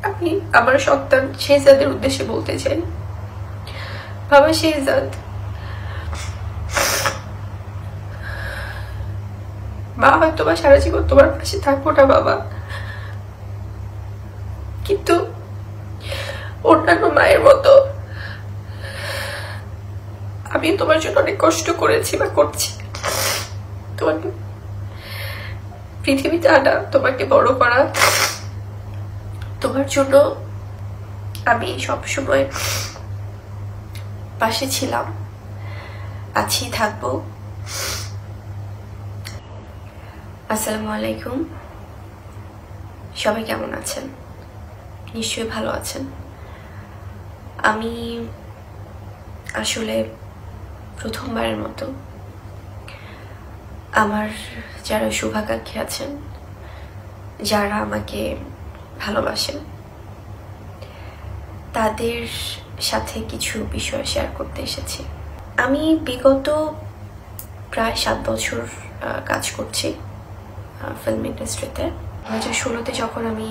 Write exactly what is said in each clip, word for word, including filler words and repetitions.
আমি আমার সন্তান শেহজাদের উদ্দেশ্যে বলতে চাই, বাবা শেহজাদ, মা হয়তো বা সারা জীবন তোমার পাশে থাকবো না বাবা, কিন্তু অন্যান্য মায়ের মতো আমি তোমার জন্য অনেক কষ্ট করেছি বা করছি। তোমাকে পৃথিবীতে আনা, তোমাকে বড় করা, তোমার জন্য আমি সবসময় পাশে ছিলাম, আছি, থাকবো। আসসালামু আলাইকুম, সবাই কেমন আছেন? নিশ্চয়ই ভালো আছেন। আমি আসলে প্রথমবারের মতো আমার যারা শুভাকাঙ্ক্ষী আছেন, যারা আমাকে ভালোবাসেন, তাদের সাথে কিছু বিষয় শেয়ার করতে এসেছি। আমি বিগত প্রায় সাত বছর কাজ করছি ফিল্ম ইন্ডাস্ট্রিতে। দু হাজার ষোলোতে যখন আমি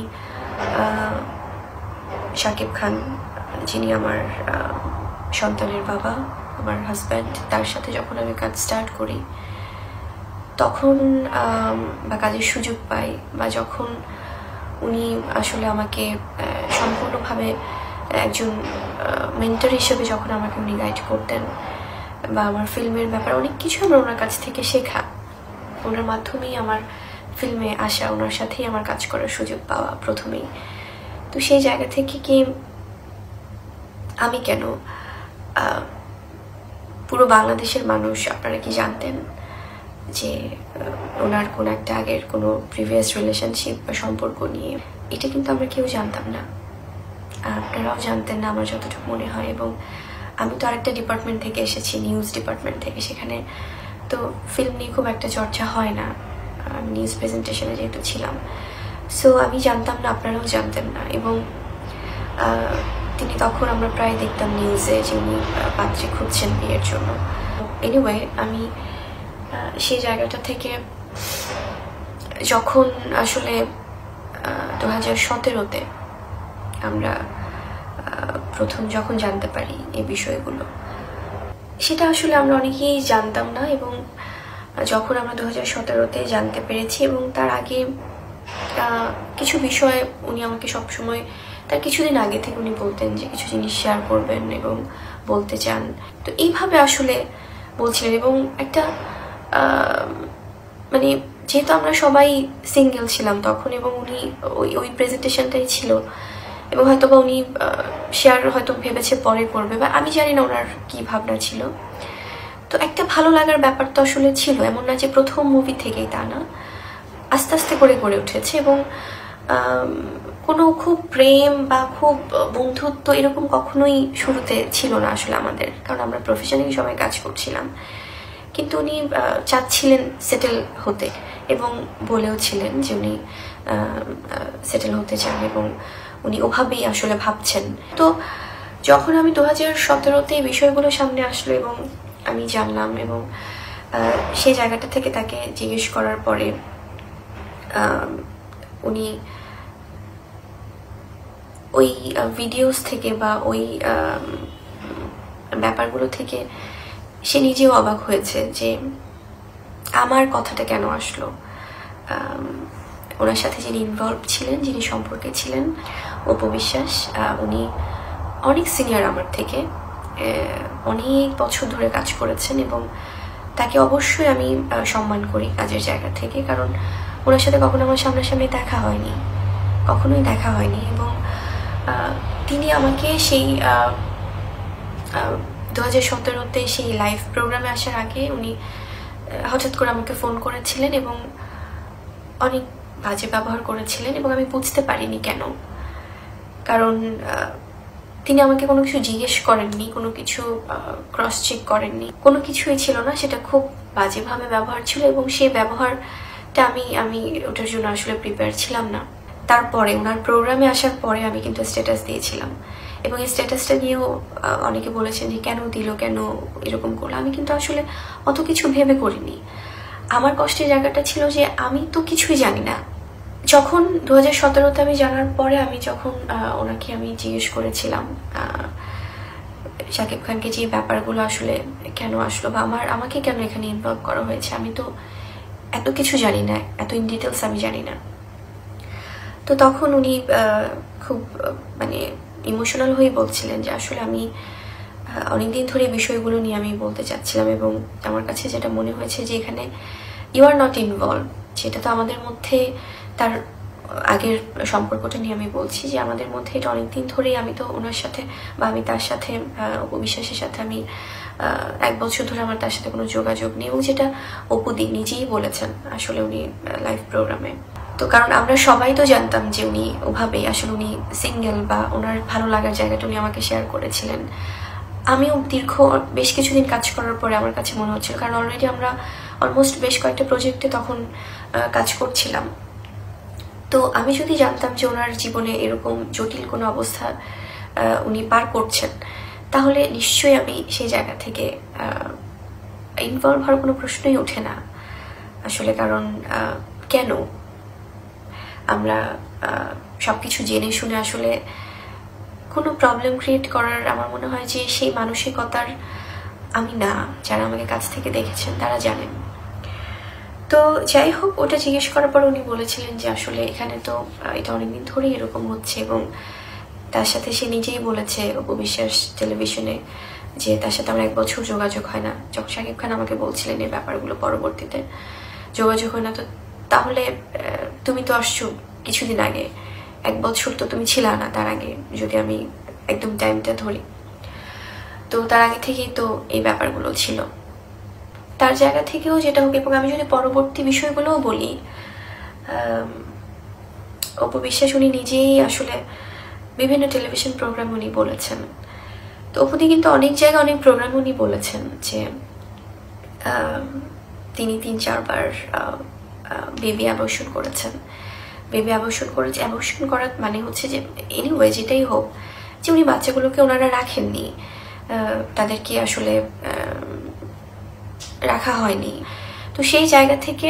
সাকিব খান, যিনি আমার সন্তানের বাবা, আমার হাজব্যান্ড, তার সাথে যখন আমি কাজ স্টার্ট করি, তখন বা কাজের সুযোগ পাই, বা যখন উনি আসলে আমাকে সম্পূর্ণভাবে একজন মেন্টর হিসেবে যখন আমাকে উনি গাইড করতেন, বা আমার ফিল্মের ব্যাপারে অনেক কিছু আমার ওনার কাছ থেকে শেখা, ওনার মাধ্যমেই আমার ফিল্মে আসা, ওনার সাথেই আমার কাজ করার সুযোগ পাওয়া প্রথমেই। তো সেই জায়গা থেকে কি আমি কেন, পুরো বাংলাদেশের মানুষ, আপনারা কি জানতেন যে ওনার কোন একটা আগের কোনো প্রিভিয়াস রিলেশনশিপ বা সম্পর্ক নিয়ে? এটা কিন্তু আমরা কেউ জানতাম না, আপনারাও জানতেন না আমার যতটুকু মনে হয়। এবং আমি তো আরেকটা ডিপার্টমেন্ট থেকে এসেছি, নিউজ ডিপার্টমেন্ট থেকে, সেখানে তো ফিল্ম নিয়ে খুব একটা চর্চা হয় না, নিউজ প্রেজেন্টেশনে যেহেতু ছিলাম। সো আমি জানতাম না, আপনারাও জানতেন না। এবং তিনি তখন আমরা প্রায় দেখতাম নিউজে যে উনি পাত্রী খুঁজছেন বিয়ের জন্য। এনিওয়ে, আমি সেই জায়গাটা থেকে যখন আসলে দু হাজার সতেরোতে আমরা প্রথম যখন জানতে পারি এই বিষয়গুলো, সেটা আসলে আমরা অনেকেই জানতাম না। এবং যখন আমরা দু হাজার সতেরোতে জানতে পেরেছি, এবং তার আগে কিছু বিষয় উনি আমাকে সবসময়, তার কিছুদিন আগে থেকে উনি বলতেন যে কিছু জিনিস শেয়ার করবেন এবং বলতে চান। তো এইভাবে আসলে বলছিলেন। এবং একটা মানে যেহেতু আমরা সবাই সিঙ্গেল ছিলাম তখন, এবং উনি ওই ওই প্রেজেন্টেশনটাই ছিল, এবং হয়তো বা উনি শেয়ার হয়তো ভেবেছে পরে করবে, বা আমি জানি না ওনার কি ভাবনা ছিল। তো একটা ভালো লাগার ব্যাপার তো আসলে ছিল, এমন না যে প্রথম মুভি থেকেই, তা না, আস্তে আস্তে করে গড়ে উঠেছে। এবং কোনো খুব প্রেম বা খুব বন্ধুত্ব এরকম কখনোই শুরুতে ছিল না আসলে আমাদের, কারণ আমরা প্রফেশনালি সবাই কাজ করছিলাম। কিন্তু উনি চাচ্ছিলেন সেটেল হতে, এবং বলেও ছিলেন যে উনি সেটেল হতে চান, এবং উনি ওভাবেই আসলে ভাবছেন। তো যখন আমি দু হাজার সতেরোতে এই বিষয়গুলো সামনে আসলো এবং আমি জানলাম, এবং সেই জায়গাটা থেকে তাকে জিজ্ঞেস করার পরে উনি ওই ভিডিওস থেকে বা ওই ব্যাপারগুলো থেকে সে নিজেও অবাক হয়েছে যে আমার কথাটা কেন আসলো। ওনার সাথে যিনি ইনভলভ ছিলেন, যিনি সম্পর্কে ছিলেন, উপবিশ্বাস, উনি অনেক সিনিয়র আমার থেকে, অনেক বছর ধরে কাজ করেছেন, এবং তাকে অবশ্যই আমি সম্মান করি কাজের জায়গা থেকে, কারণ ওনার সাথে কখনো আমার সামনাসামনি দেখা হয়নি, কখনোই দেখা হয়নি। এবং তিনি আমাকে সেই দু হাজার সতেরোতে সেই লাইভ প্রোগ্রামে আসার আগে উনি হঠাৎ করে আমাকে ফোন করেছিলেন এবং অনেক বাজে ব্যবহার করেছিলেন, এবং আমি বুঝতে পারিনি কেন। কারণ তিনি আমাকে কোনো কিছু জিজ্ঞেস করেননি, কোনো কিছু ক্রস চেক করেননি, কোনো কিছুই ছিল না, সেটা খুব বাজেভাবে ব্যবহার ছিল। এবং সেই ব্যবহারটা আমি আমি ওটার জন্য আসলে প্রিপেয়ার ছিলাম না। তারপরে ওনার প্রোগ্রামে আসার পরে আমি কিন্তু স্ট্যাটাস দিয়েছিলাম, এবং এই স্ট্যাটাসটা নিয়েও অনেকে বলেছেন যে কেন দিল, কেন এরকম করলো। আমি কিন্তু আসলে অত কিছু ভেবে করিনি। আমার কষ্টের জায়গাটা ছিল যে আমি তো কিছুই জানি না, যখন দু হাজার সতেরোতে আমি জানার পরে আমি যখন ওনাকে আমি জিজ্ঞেস করেছিলাম শাকিব খানকে যে ব্যাপারগুলো আসলে কেন আসলো বা আমার আমাকে কেন এখানে ইনভলভ করা হয়েছে, আমি তো এত কিছু জানি না, এত ইন ডিটেলস আমি জানি না। তো তখন উনি খুব মানে ইমোশনাল হয়ে বলছিলেন যে আসলে আমি অনেকদিন ধরে বিষয়গুলো নিয়ে আমি বলতে চাচ্ছিলাম এবং আমার কাছে যেটা মনে হয়েছে যে এখানে ইউ আর নট ইনভলভ, যেটা তো আমাদের মধ্যে তার আগের সম্পর্কটা নিয়ে আমি বলছি যে আমাদের মধ্যে এটা অনেকদিন ধরেই, আমি তো ওনার সাথে বা আমি তার সাথে অপবিশ্বাসের সাথে আমি এক বছর ধরে আমার তার সাথে কোনো যোগাযোগ নেই, এবং যেটা অপুদি নিজেই বলেছেন আসলে উনি লাইভ প্রোগ্রামে। তো কারণ আমরা সবাই তো জানতাম যে উনি ওভাবেই আসলে উনি সিঙ্গেল বা ওনার ভালো লাগার জায়গাটা উনি আমাকে শেয়ার করেছিলেন। আমিও দীর্ঘ বেশ কিছুদিন কাজ করার পরে আমার কাছে মনে হচ্ছিল, কারণ অলরেডি আমরা অলমোস্ট বেশ কয়েকটা প্রজেক্টে তখন কাজ করছিলাম। তো আমি যদি জানতাম যে ওনার জীবনে এরকম জটিল কোনো অবস্থা উনি পার করছেন, তাহলে নিশ্চয়ই আমি সেই জায়গা থেকে ইনভলভ হওয়ার কোনো প্রশ্নই ওঠে না আসলে। কারণ কেন আমরা সবকিছু জেনে শুনে আসলে কোনো প্রবলেম ক্রিয়েট করার, আমার মনে হয় যে সেই মানসিকতার আমি না, যারা আমাকে কাছ থেকে দেখেছেন তারা জানেন। তো যাই হোক, ওটা জিজ্ঞেস করার পর উনি বলেছিলেন যে আসলে এখানে তো এটা অনেকদিন ধরেই এরকম হচ্ছে, এবং তার সাথে সে নিজেই বলেছে অপবিশ্বাস টেলিভিশনে যে তার সাথে আমার এক বছর যোগাযোগ হয় না। যখন শাকিব খান আমাকে বলছিলেন এই ব্যাপারগুলো পরবর্তীতে যোগাযোগ হয় না, তো তাহলে তুমি তো আসছো কিছুদিন আগে, এক বছর তো তুমি ছিল না তার আগে, যদি আমি একদম টাইমটা ধরি। তো তার আগে থেকেই তো এই ব্যাপারগুলো ছিল তার জায়গা থেকেও যেটা হোক। এবং আমি যদি পরবর্তী বিষয়গুলোও বলি, অপবিশ্বাস উনি নিজেই আসলে বিভিন্ন টেলিভিশন প্রোগ্রাম উনি বলেছেন। তো অপুদি কিন্তু অনেক জায়গায় অনেক প্রোগ্রাম উনি বলেছেন যে তিনি তিন চারবার বেবি অ্যাবর্শন করেছেন। বেবি অ্যাবর্শন করেছে, অ্যাবর্শন করার মানে হচ্ছে যে এনিওয়ে যেটাই হোক, যে উনি বাচ্চাগুলোকে ওনারা রাখেননি, তাদেরকে আসলে রাখা হয়নি। তো সেই জায়গা থেকে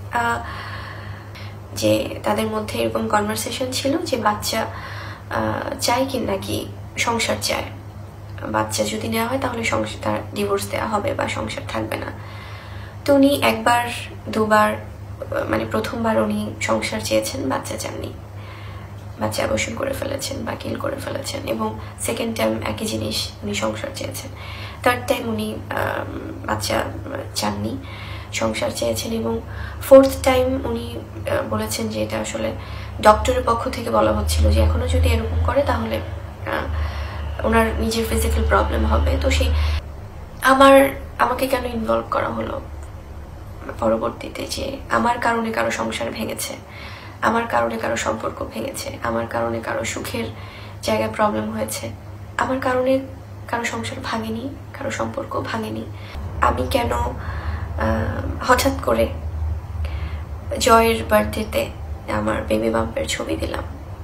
যে তাদের মধ্যে এরকম কনভারসেশন ছিল যে বাচ্চা চায় কি নাকি সংসার চায়, বাচ্চা যদি নেওয়া হয় তাহলে সংসার তার ডিভোর্স দেওয়া হবে বা সংসার থাকবে না। তো উনি একবার দুবার মানে প্রথমবার উনি সংসার চেয়েছেন, বাচ্চা চাননি, বাচ্চা অ্যাবর্শন করে ফেলেছেন বা কিল করে ফেলেছেন। এবং সেকেন্ড টাইম একই জিনিস, উনি সংসার চেয়েছেন। থার্ড টাইম উনি বাচ্চা চাননি, সংসার চেয়েছেন। এবং ফোর্থ টাইম উনি বলেছেন যে এটা আসলে ডক্টরের পক্ষ থেকে বলা হচ্ছিল যে এখনো যদি এরকম করে তাহলে ওনার নিজের ফিজিক্যাল প্রবলেম হবে। তো সেই আমার আমাকে কেন ইনভলভ করা হলো পরবর্তীতে, যে আমার কারণে কারো সংসার ভেঙেছে, আমার কারণে কারো সম্পর্ক ভেঙেছে, আমার কারণে কারো সুখের জায়গায় প্রবলেম হয়েছে, আমার কারণে কারো সংসার ভাঙেনি, কারো সম্পর্ক ভাঙেনি। আমি কেন হঠাৎ করে জয়ের বার্থডেতে আমার বেবি বাম্পের ছবি দিলাম?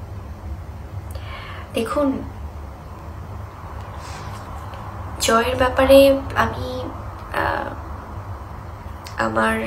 দেখুন, জয়ের ব্যাপারে আমি আমার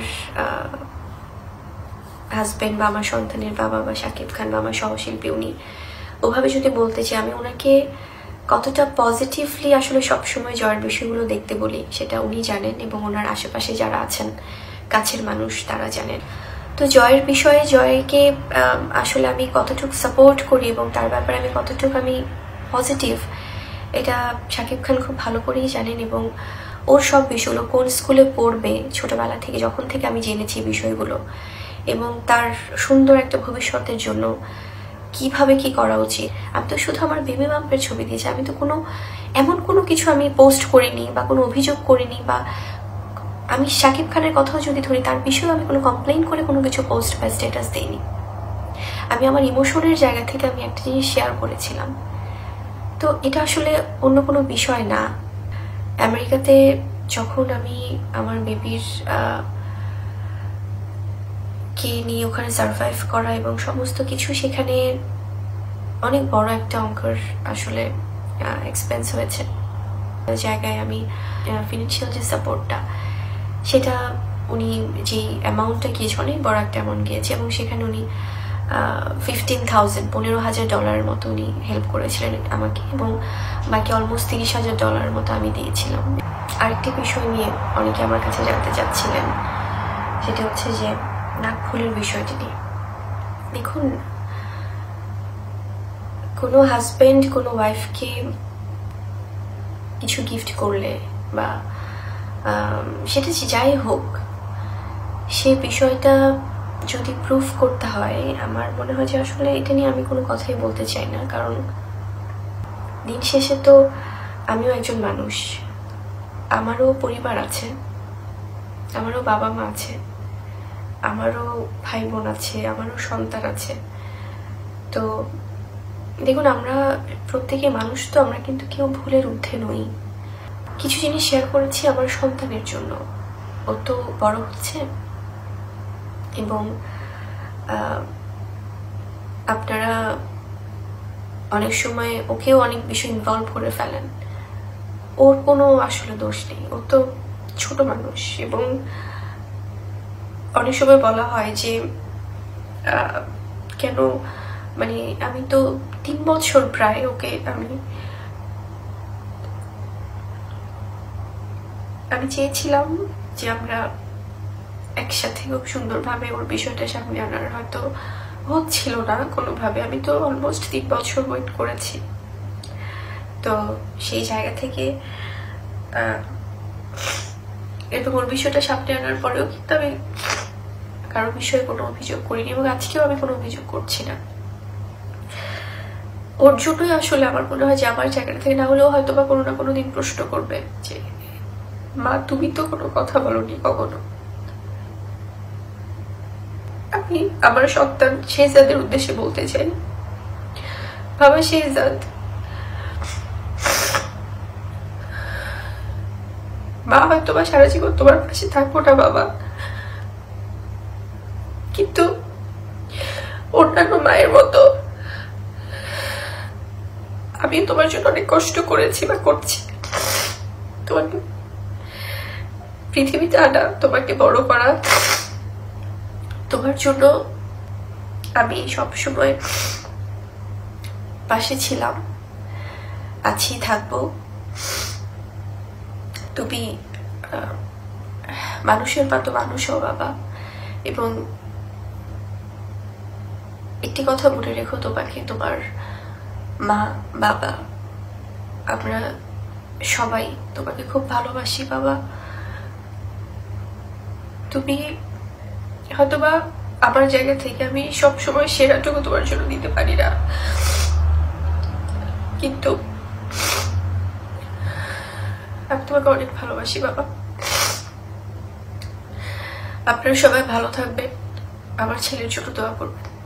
হাজবেন্ড বা আমার সন্তানের বাবা বা শাকিব খান বা আমার সহশিল্পী, উনি ওভাবে যদি বলতে চাই, আমি ওনাকে কতটা পজিটিভলি আসলে সবসময় জয়ের বিষয়গুলো দেখতে বলি সেটা উনি জানেন, এবং ওনার আশেপাশে যারা আছেন কাছের মানুষ তারা জানেন। তো জয়ের বিষয়ে জয়কে আসলে আমি কতটুকু সাপোর্ট করি এবং তার ব্যাপারে আমি কতটুকু আমি পজিটিভ, এটা শাকিব খান খুব ভালো করেই জানেন। এবং ওর সব বিষয়গুলো, কোন স্কুলে পড়বে ছোটবেলা থেকে, যখন থেকে আমি জেনেছি বিষয়গুলো, এবং তার সুন্দর একটা ভবিষ্যতের জন্য কিভাবে কি করা উচিত। আমি তো শুধু আমার বেবি বাম্পের ছবি দিয়েছি, আমি তো কোনো এমন কোনো কিছু আমি পোস্ট করিনি বা কোনো অভিযোগ করিনি, বা আমি শাকিব খানের কথাও যদি ধরি, তার বিষয়ে আমি কোনো কমপ্লেইন করে কোনো কিছু পোস্ট বা স্ট্যাটাস দিইনি। আমি আমার ইমোশনের জায়গা থেকে আমি একটা জিনিস শেয়ার করেছিলাম। তো এটা আসলে অন্য কোনো বিষয় না। আমেরিকাতে যখন আমি আমার বেবির কে নিয়ে ওখানে সার্ভাইভ করা এবং সমস্ত কিছু, সেখানে অনেক বড় একটা অঙ্কের আসলে এক্সপেন্স হয়েছে। জায়গায় আমি ফিনান্সিয়াল যে সাপোর্টটা, সেটা উনি যেই অ্যামাউন্টটা গিয়েছে, অনেক বড় একটা অ্যামাউন্ট গিয়েছে, এবং সেখানে উনি ফিফটিন থাউজেন্ড পনেরো হাজার ডলারের মতো উনি হেল্প করেছিলেন আমাকে, এবং বাকি অলমোস্ট তিরিশ হাজার ডলারের মতো আমি দিয়েছিলাম। আরেকটি বিষয় নিয়ে অনেকে আমার কাছে জানতে চাচ্ছিলেন, সেটা হচ্ছে যে নাক ফুলের বিষয়টি নিয়ে। দেখুন, কোনো হাজব্যান্ড কোনো ওয়াইফকে কিছু গিফট করলে বা সেটা যাই হোক, সে বিষয়টা যদি প্রুফ করতে হয়, আমার মনে হয় যে আসলে এটা নিয়ে আমি কোনো কথাই বলতে চাই না। কারণ দিন শেষে তো আমিও একজন মানুষ, আমারও পরিবার আছে, আমারও বাবা মা আছে, আমারও ভাই বোন আছে, আমারও সন্তান আছে। তো দেখুন, আমরা প্রত্যেকে মানুষ, তো আমরা কিন্তু কেউ ভুলের ঊর্ধ্বে নই। কিছু জিনিস শেয়ার করেছি আমার সন্তানের জন্য, ও তো বড় হচ্ছে, এবং আপনারা অনেক সময় ওকেও অনেক বিষয় ইনভলভ করে ফেলেন। ওর কোনো আসলে দোষ নেই, ও তো ছোট মানুষ। এবং অনেক সময় বলা হয় যে কেন, মানে আমি তো তিন বছর প্রায় ওকে আমি আমি চেয়েছিলাম যে আমরা একসাথে খুব সুন্দরভাবে ওর বিষয়টা সামনে আনার, হয়তো হচ্ছিল না কোনোভাবে। আমি তো অলমোস্ট তিন বছর ওয়েট করেছি। তো সেই জায়গা থেকে এবং ওর বিষয়টা সামনে আনার পরেও কিন্তু আমি কারো বিষয়ে কোনো অভিযোগ করিনি, এবং আজকেও আমি কোনো অভিযোগ করছি না। ওর জন্যই আসলে আমার মনে হয় যে আমার জায়গাটা থেকে না হলেও হয়তো বা কোনো না কোনো দিন প্রশ্ন করবে যে মা, তুমি তো কোনো কথা বলোনি কখনো। আমি আমার সন্তান শেহজাদের উদ্দেশ্যে বলতে চাই, বাবা শেহজাদ, মা হয়তো বা সারা জীবন তোমার পাশে থাকবো না বাবা, কিন্তু অন্যান্য মায়ের মতো আমি তোমার জন্য অনেক কষ্ট করেছি বা করছি। তোমাকে পৃথিবীতে আনা, তোমাকে বড় করা, তোমার জন্য আমি সবসময় পাশে ছিলাম, আছি, থাকবো। তুমি মানুষের মতো মানুষ হও বাবা। এবং একটি কথা মনে রেখো, তোমাকে তোমার মা, বাবা, আমরা সবাই তোমাকে খুব ভালোবাসি বাবা। তুমি হয়তোবা আমার জায়গা থেকে আমি সবসময় সেরাটুকু তোমার জন্য দিতে পারি না, কিন্তু আমি তোমাকে অনেক ভালোবাসি বাবা। আপনারা সবাই ভালো থাকবেন, আমার ছেলের জন্য দোয়া করবেন।